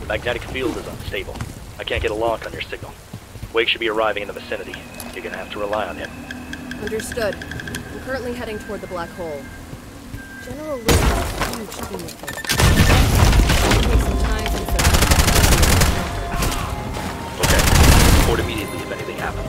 Magnetic field is unstable. I can't get a lock on your signal. Wake should be arriving in the vicinity. You're gonna have to rely on him. Understood. I'm currently heading toward the black hole. General Lewis is a huge team of them. It'll take some time since Okay. Report immediately if anything happens.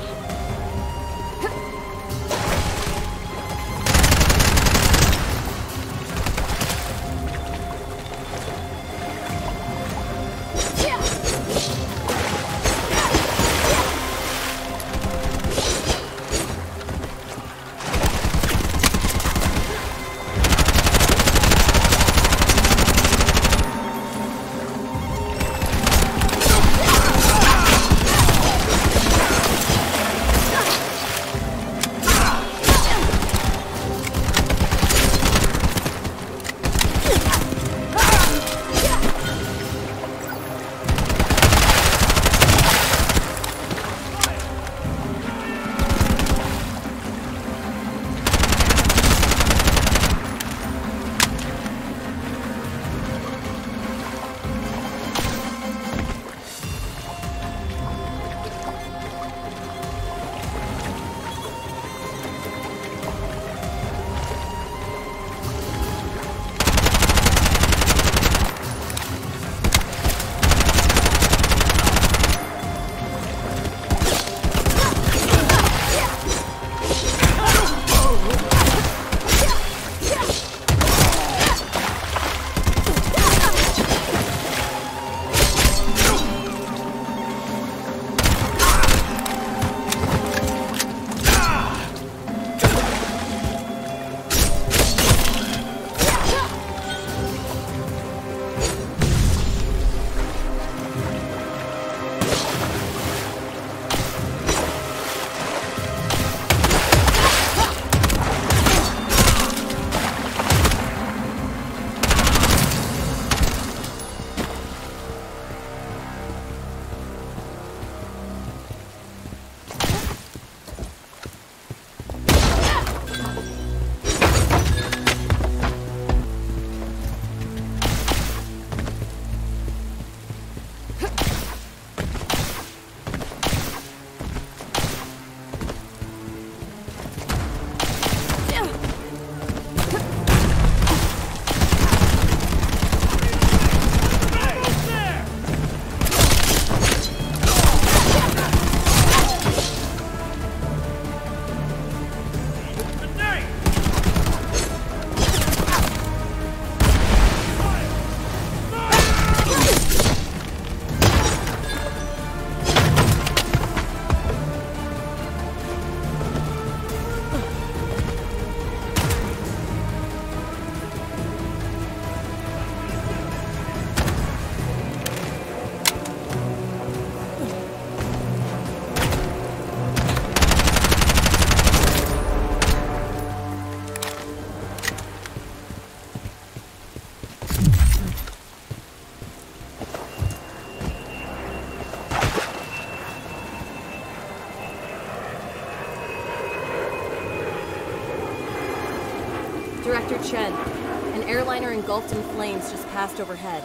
Director Chen, an airliner engulfed in flames just passed overhead.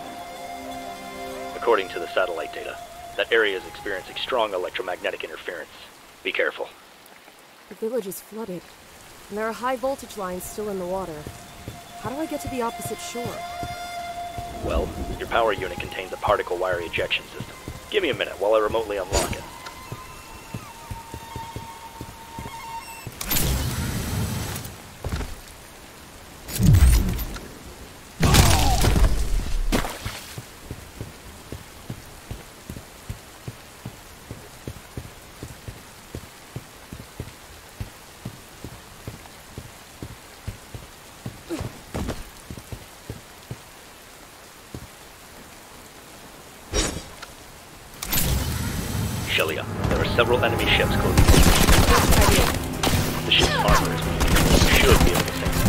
According to the satellite data, that area is experiencing strong electromagnetic interference. Be careful. The village is flooded, and there are high voltage lines still in the water. How do I get to the opposite shore? Well, your power unit contains a particle wire ejection system. Give me a minute while I remotely unlock it. Shelia, there are several enemy ships close. The ship's armor is weak. You should be able to sink them.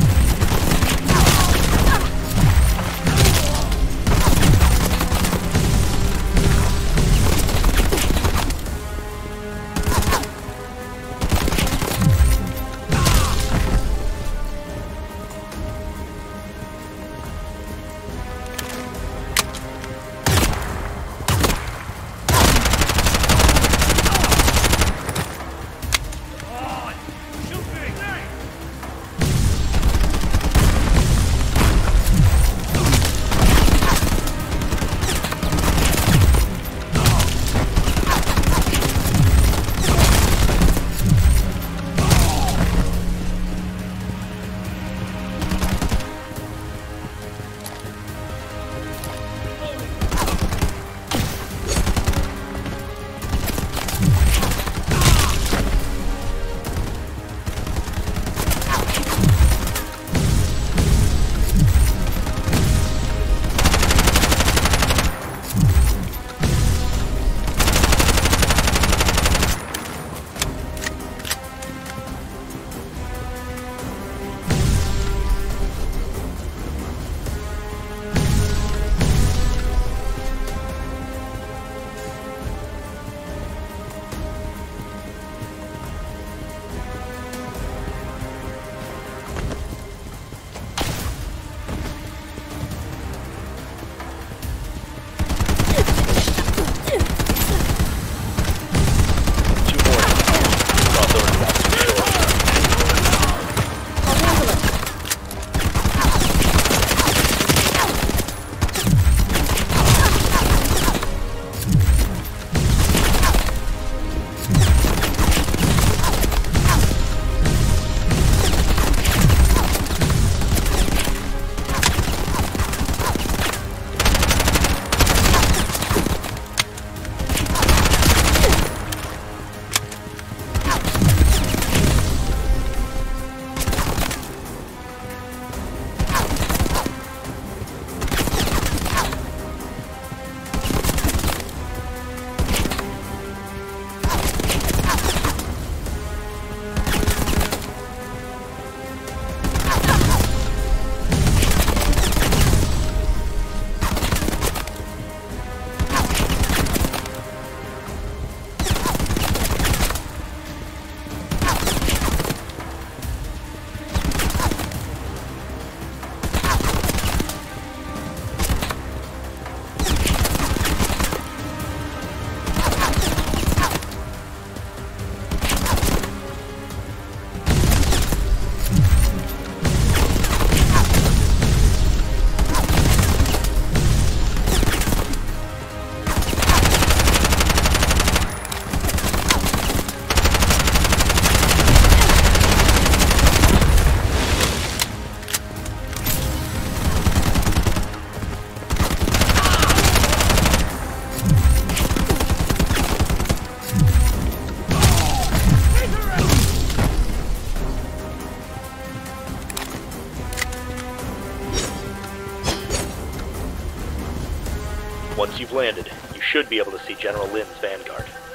Once you've landed, you should be able to see General Lin's vanguard.